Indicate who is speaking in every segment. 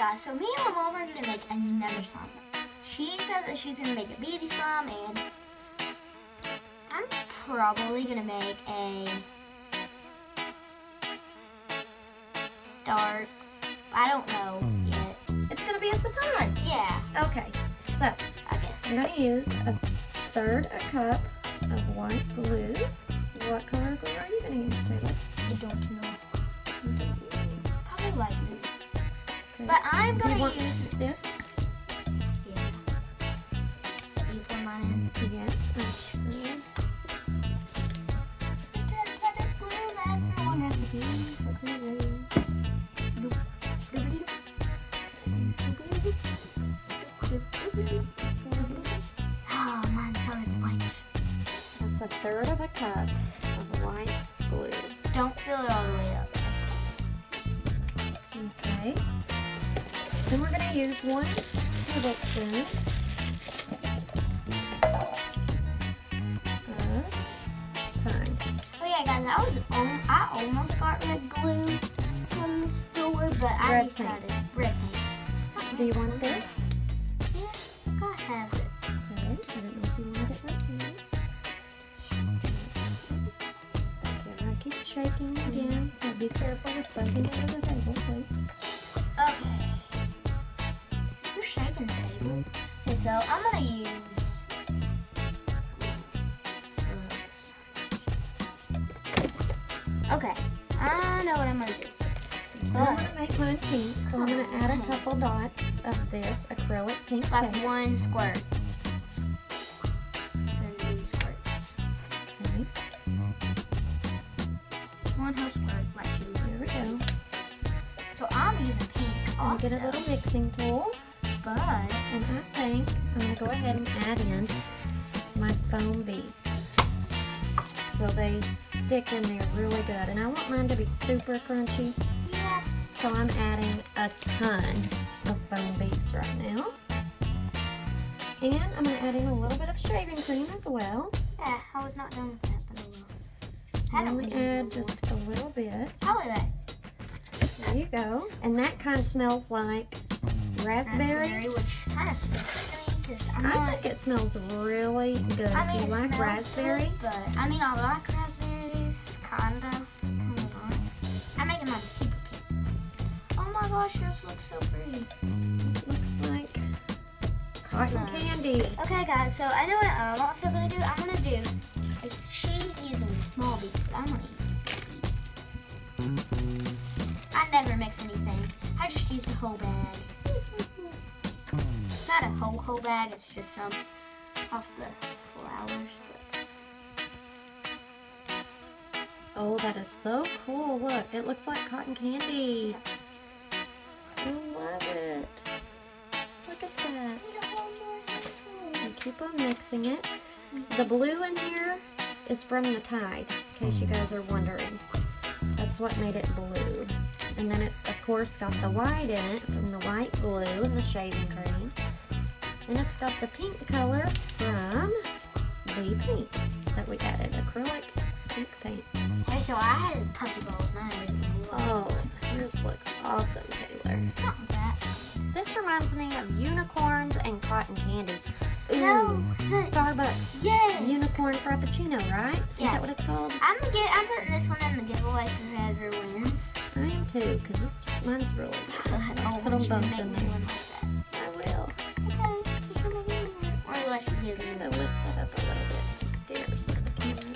Speaker 1: guys, so me and my mom are gonna make another slime. She said that she's gonna make a beauty slime, and I'm probably gonna make a dark, I don't know yet.
Speaker 2: It's gonna be a surprise.
Speaker 1: Yeah,
Speaker 2: Okay, so
Speaker 1: I guess.
Speaker 2: I'm gonna use a third a cup of white glue. What color glue are you gonna use, Taylor?
Speaker 1: I don't know. Probably white glue.
Speaker 2: Okay.
Speaker 1: But I'm
Speaker 2: Do you
Speaker 1: gonna
Speaker 2: want
Speaker 1: use,
Speaker 2: this?
Speaker 1: yeah. You put mine in.
Speaker 2: Yes, I'm sure.
Speaker 1: Just have it glue left for one recipe. For glue. Oh, mine's solid white.
Speaker 2: That's a third of a cup of white glue.
Speaker 1: Don't fill it all the way up.
Speaker 2: Okay. Then we're gonna use 1 tablespoon of thyme.
Speaker 1: Oh yeah, guys, I almost got red glue from the store, but I
Speaker 2: Red
Speaker 1: decided red paint.
Speaker 2: Do you want this?
Speaker 1: Yeah, go have it.
Speaker 2: Okay. I don't know if you want it right now. Okay, I keep shaking again, so be careful with bumping into the table, please.
Speaker 1: Okay. You're shaking the table. Okay, so I'm gonna use. Okay, I know what I'm gonna do.
Speaker 2: I'm
Speaker 1: But
Speaker 2: gonna make mine pink, so I'm gonna add a couple dots of this acrylic pink
Speaker 1: like
Speaker 2: paint.
Speaker 1: one squirt. And two squirts.
Speaker 2: Okay,
Speaker 1: One whole squirt, like two.
Speaker 2: there we go.
Speaker 1: So I'm using pink
Speaker 2: I'm
Speaker 1: also.
Speaker 2: gonna get a little mixing tool,
Speaker 1: But
Speaker 2: and I think I'm gonna go ahead and add in my foam beads, so they stick in there really good. And I want mine to be super crunchy,
Speaker 1: yeah,
Speaker 2: so I'm adding a ton of foam beads right now. And I'm gonna add in a little bit of shaving cream as well.
Speaker 1: yeah, I was not done with that, but I will. I
Speaker 2: I'm
Speaker 1: don't
Speaker 2: gonna
Speaker 1: need
Speaker 2: add
Speaker 1: more.
Speaker 2: just a little bit.
Speaker 1: Probably that.
Speaker 2: There you go. And that kind of smells like raspberries.
Speaker 1: which kind of sticks to me because I'm
Speaker 2: I
Speaker 1: not.
Speaker 2: think it smells really good.
Speaker 1: I mean,
Speaker 2: If
Speaker 1: it
Speaker 2: you like
Speaker 1: smells
Speaker 2: raspberry,
Speaker 1: good, but I mean, I like raspberries, kinda. I'm making mine super pink. Oh my gosh, yours looks so pretty.
Speaker 2: it looks like cotton
Speaker 1: Nice.
Speaker 2: candy.
Speaker 1: Okay, guys, so I know what I'm also gonna do. I'm gonna do. She's using small beads, but I'm gonna use big beads. I never mix anything. I just use the whole bag. It's not a whole bag. It's just some off the flowers.
Speaker 2: Oh, that is so cool. Look, it looks like cotton candy. I love it. Look at that. And keep on mixing it. The blue in here is from the Tide, in case you guys are wondering. That's what made it blue. And then it's, of course, got the white in it from the white glue and the shaving cream. And it's got the pink color from the paint that we added, acrylic pink paint.
Speaker 1: Okay, so I had puppy balls. Now I didn't know.
Speaker 2: Oh, yours looks awesome, Taylor.
Speaker 1: Not that.
Speaker 2: This reminds me of unicorns and cotton candy. Ooh,
Speaker 1: No.
Speaker 2: Starbucks
Speaker 1: Yes.
Speaker 2: unicorn frappuccino, right? Is
Speaker 1: Yeah.
Speaker 2: that what it's called?
Speaker 1: I'm putting this one in the giveaway for whoever wins.
Speaker 2: I am too, because mine's really good. Let's
Speaker 1: Oh,
Speaker 2: put them
Speaker 1: you
Speaker 2: both
Speaker 1: make
Speaker 2: in
Speaker 1: me
Speaker 2: there.
Speaker 1: one like that.
Speaker 2: I will.
Speaker 1: Okay. Or let you give
Speaker 2: I'm
Speaker 1: me.
Speaker 2: going to lift that up a little bit to steer so the camera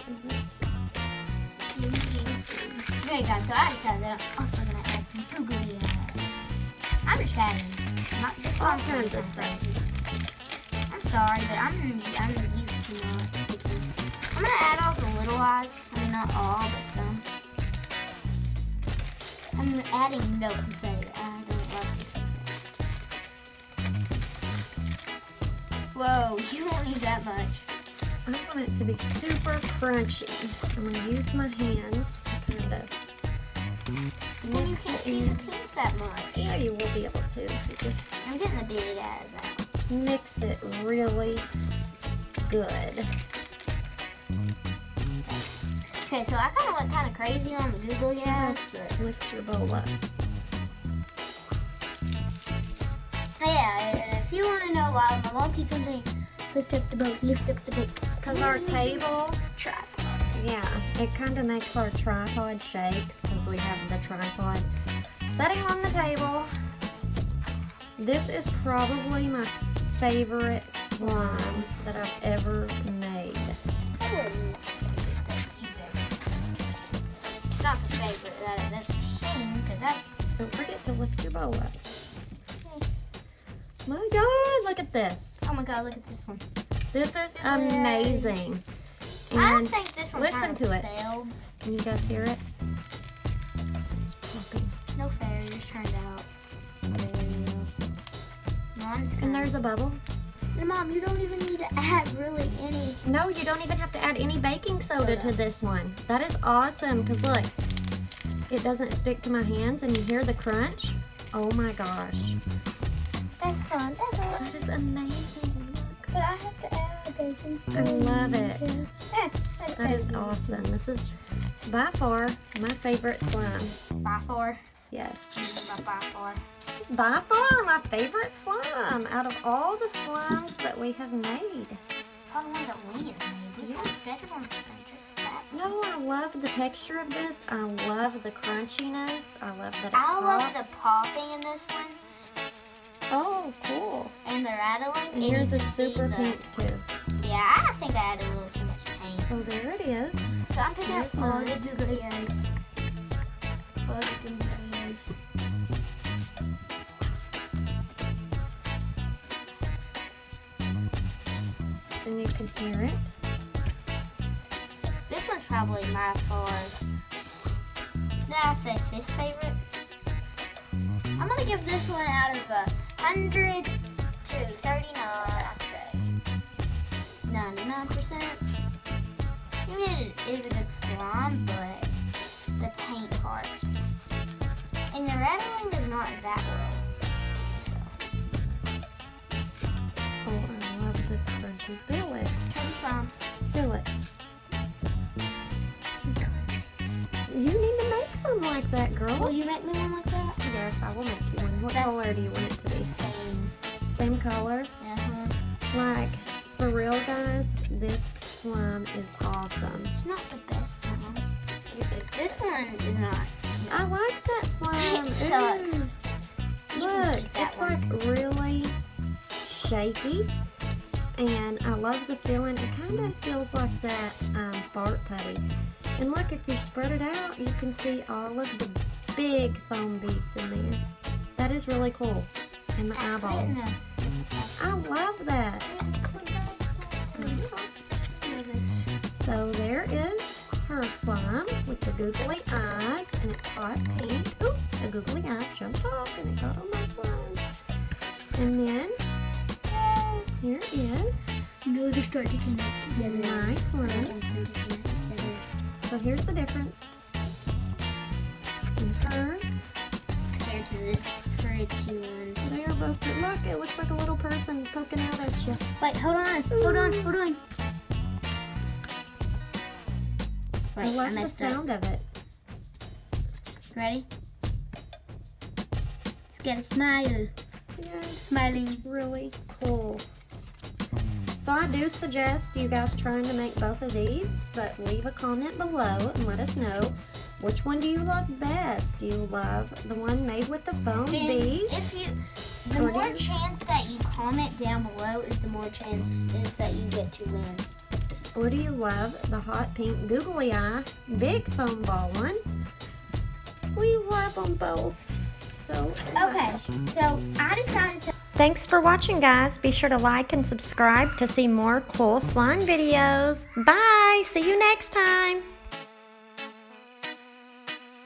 Speaker 2: isn't.
Speaker 1: Okay, guys, so I decided that I'm also gonna add some googly eyes. I'm just adding, not just
Speaker 2: All
Speaker 1: all
Speaker 2: kinds of stuff.
Speaker 1: I'm sorry, but I'm gonna use too much. I'm gonna add all the little eyes. I mean, not all, but some. I'm adding no confetti. I don't like confetti. Whoa, you don't need that much.
Speaker 2: I want it to be super crunchy. I'm going to use my hands to kind of
Speaker 1: Well, you can't see the pink that much.
Speaker 2: Yeah, you will be able to. If you just
Speaker 1: I'm getting the big eyes out.
Speaker 2: mix it really good.
Speaker 1: Okay, so I kind of went kind of crazy on the googly eyes, but
Speaker 2: Lift your bowl up.
Speaker 1: Yeah, and if you want to know why my mom keeps on saying, lift up the boat, lift up the boat.
Speaker 2: Because our table,
Speaker 1: Tripod.
Speaker 2: yeah, it kind of makes our tripod shake because we have the tripod setting on the table. This is probably my favorite slime that I've ever made.
Speaker 1: It's probably not the favorite that you've ever made. It's not the favorite that's for seen, because that's...
Speaker 2: Don't forget to lift your bowl up. My God, look at this.
Speaker 1: Oh my God, look at this one.
Speaker 2: This is amazing.
Speaker 1: I don't
Speaker 2: And
Speaker 1: think this one
Speaker 2: listen
Speaker 1: kind
Speaker 2: to
Speaker 1: of
Speaker 2: it.
Speaker 1: failed.
Speaker 2: Can you guys hear it? It's popping.
Speaker 1: No failures turned out. Mine's
Speaker 2: And there's a bubble.
Speaker 1: And Mom, you don't even need to add really any.
Speaker 2: No, you don't even have to add any baking soda to this one. That is awesome, because look, it doesn't stick to my hands and you hear the crunch. Oh my gosh.
Speaker 1: That's not ever.
Speaker 2: That is amazing. Look.
Speaker 1: But I have to add baking
Speaker 2: I
Speaker 1: soda.
Speaker 2: love it. That is
Speaker 1: baking
Speaker 2: awesome. This is by far my favorite slime.
Speaker 1: soda. By far.
Speaker 2: Yes.
Speaker 1: This is my by far.
Speaker 2: This is by far my favorite slime out of all the slimes that we have made.
Speaker 1: Probably one that we have made. We have better ones than just that.
Speaker 2: No, I love the texture of this. I love the crunchiness. I love that it
Speaker 1: I love
Speaker 2: pops.
Speaker 1: the popping in this one
Speaker 2: Oh, cool.
Speaker 1: and the rattling.
Speaker 2: And here's
Speaker 1: you
Speaker 2: a
Speaker 1: can see
Speaker 2: super
Speaker 1: the-
Speaker 2: pink too.
Speaker 1: Yeah, I think I added a little too much paint.
Speaker 2: So there it is.
Speaker 1: So I'm picking up
Speaker 2: Here's
Speaker 1: all
Speaker 2: mine.
Speaker 1: the googly eyes. All the googly eyes.
Speaker 2: And you can hear it.
Speaker 1: This one's probably my far. Did I say fifth favorite? I'm gonna give this one out of 100 to 39. I'd say 99%. I mean, it is a good slime, but the paint part and the rattling is not that well.
Speaker 2: Oh, I love this crunchy. Feel it.
Speaker 1: Turn slimes.
Speaker 2: Feel it. You need to make some like that, girl.
Speaker 1: Will you make me one like that?
Speaker 2: Yes, I will make you one. What
Speaker 1: That's-
Speaker 2: color do you want it to be?
Speaker 1: Same.
Speaker 2: Same color?
Speaker 1: Uh-huh.
Speaker 2: Like, for real, guys, this slime is awesome.
Speaker 1: It's not the best slime. This one is not.
Speaker 2: I like that slime.
Speaker 1: It sucks.
Speaker 2: Ooh.
Speaker 1: You can
Speaker 2: Look,
Speaker 1: keep that
Speaker 2: it's
Speaker 1: one.
Speaker 2: like really shaky, and I love the feeling. It kind of feels like that fart putty. And look, if you spread it out, you can see all of the big foam beads in there. That is really cool. And the eyeballs. I love that. So there is her slime with the googly eyes, and it's hot pink. Ooh, the googly eye jumped off and it got on my slime. And then here is
Speaker 1: No, they're starting to connect together.
Speaker 2: my slime. So here's the difference in hers.
Speaker 1: Compared to this pretty one.
Speaker 2: They are both, look, it looks like a little person poking out at you.
Speaker 1: Wait, hold on. Hold on. Hold on.
Speaker 2: I
Speaker 1: Wait, I
Speaker 2: love the
Speaker 1: messed up.
Speaker 2: sound of it.
Speaker 1: Ready? Let's get a smile.
Speaker 2: Yes,
Speaker 1: Smiling.
Speaker 2: really cool. So I do suggest you guys trying to make both of these, but leave a comment below and let us know which one do you love best. Do you love the one made with the foam
Speaker 1: And
Speaker 2: beads?
Speaker 1: if you, the
Speaker 2: Or do
Speaker 1: more
Speaker 2: you-
Speaker 1: chance that you comment down below is the more chance is that you get to win.
Speaker 2: Or do you love the hot pink googly eye big foam ball one? We love them both so
Speaker 1: Okay,
Speaker 2: much.
Speaker 1: so I decided to.
Speaker 2: Thanks for watching, guys. Be sure to like and subscribe to see more cool slime videos. Bye. See you next time.